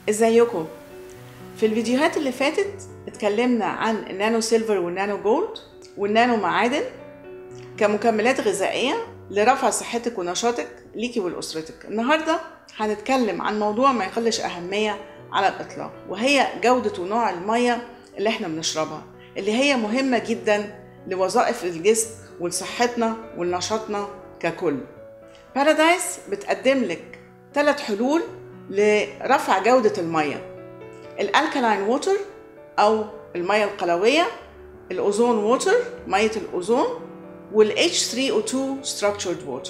ازيكم؟ في الفيديوهات اللي فاتت اتكلمنا عن النانو سيلفر والنانو جولد والنانو معادن كمكملات غذائية لرفع صحتك ونشاطك ليكي ولأسرتك. النهاردة هنتكلم عن موضوع ما يقلش أهمية على الإطلاق، وهي جودة ونوع المية اللي احنا بنشربها، اللي هي مهمة جدا لوظائف الجسم ولصحتنا ولنشاطنا ككل. بارادايس بتقدم لك 3 حلول لرفع جودة المية: الالكالاين ووتر أو المية القلوية، الأوزون ووتر مية الأوزون، والH3O2 structured water.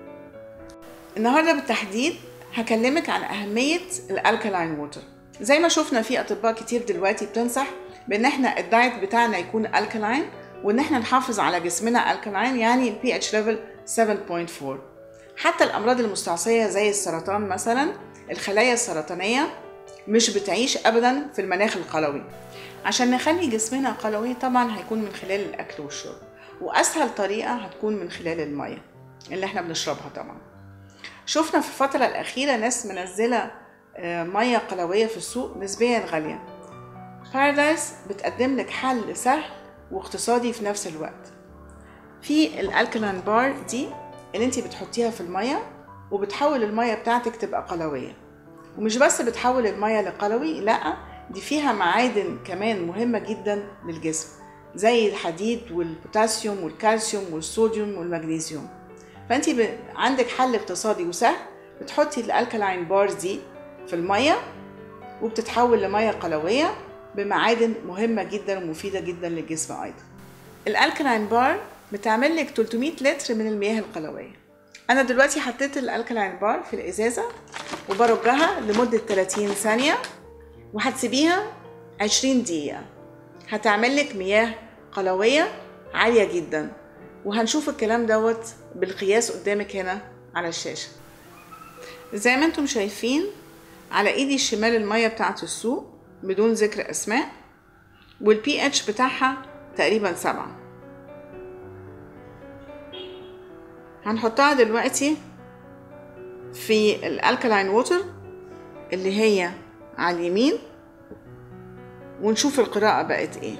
النهاردة بالتحديد هكلمك عن أهمية الالكالاين ووتر. زي ما شفنا في أطباء كتير دلوقتي بتنصح بأن احنا الدايت بتاعنا يكون الكالاين، وأن احنا نحافظ على جسمنا الكالاين، يعني pH level 7.4. حتى الأمراض المستعصية زي السرطان مثلا، الخلايا السرطانية مش بتعيش أبدا في المناخ القلوي. عشان نخلي جسمنا قلوي طبعا هيكون من خلال الأكل والشرب، وأسهل طريقة هتكون من خلال المية اللي احنا بنشربها. طبعا شفنا في الفترة الأخيرة ناس منزلة مية قلوية في السوق نسبيا غالية. بارادايس بتقدم لك حل سهل واقتصادي في نفس الوقت. في الالكالين بار دي اللي انت بتحطيها في المية وبتحول المية بتاعتك تبقى قلوية، ومش بس بتحول المية لقلوي، لا، دي فيها معادن كمان مهمة جدا للجسم زي الحديد والبوتاسيوم والكالسيوم والصوديوم والمغنيسيوم. فانت عندك حل اقتصادي وسهل، بتحطي الالكالاين بار دي في المية وبتتحول لمية قلوية بمعادن مهمة جدا ومفيدة جدا للجسم. ايضا الالكالاين بار بتعمل لك 300 لتر من المياه القلوية. انا دلوقتي حطيت الالكالاين بار في الازازة وبرجها لمدة 30 ثانية وهتسيبيها 20 دقيقة. هتعمل لك مياه قلوية عالية جدا، وهنشوف الكلام دوت بالقياس قدامك هنا على الشاشة. زي ما انتم شايفين على ايدي الشمال المية بتاعت السوق بدون ذكر اسماء، والبي اتش بتاعها تقريبا 7. هنحطها دلوقتي في الالكالاين ووتر اللي هي على اليمين ونشوف القراءة بقت ايه.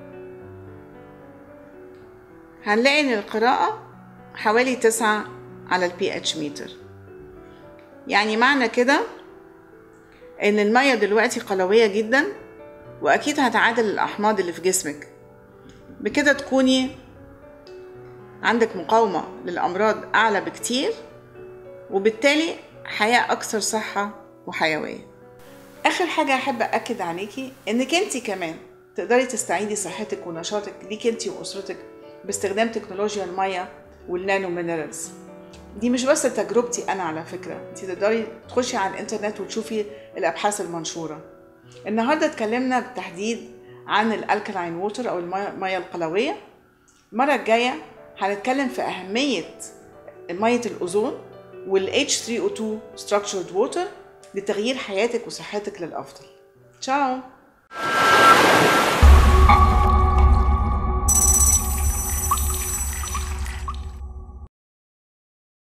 هنلاقي ان القراءة حوالي 9 على البي اتش متر، يعني معنى كده ان المية دلوقتي قلوية جدا، واكيد هتعادل الاحماض اللي في جسمك. بكده تكوني عندك مقاومة للامراض اعلى بكتير، وبالتالي حياة اكثر صحة وحيوية. اخر حاجة احب اكد عليكي انك انتي كمان تقدري تستعيدي صحتك ونشاطك ليك انتي واسرتك باستخدام تكنولوجيا المية والنانو مينرالز. دي مش بس تجربتي انا على فكرة، انتي تقدري تخشي على الانترنت وتشوفي الابحاث المنشورة. النهاردة اتكلمنا بالتحديد عن الالكالاين ووتر او المية القلوية. المرة الجاية هنتكلم في اهمية مية الاوزون والH3O2 structured water لتغيير حياتك وصحتك للأفضل. تشاو.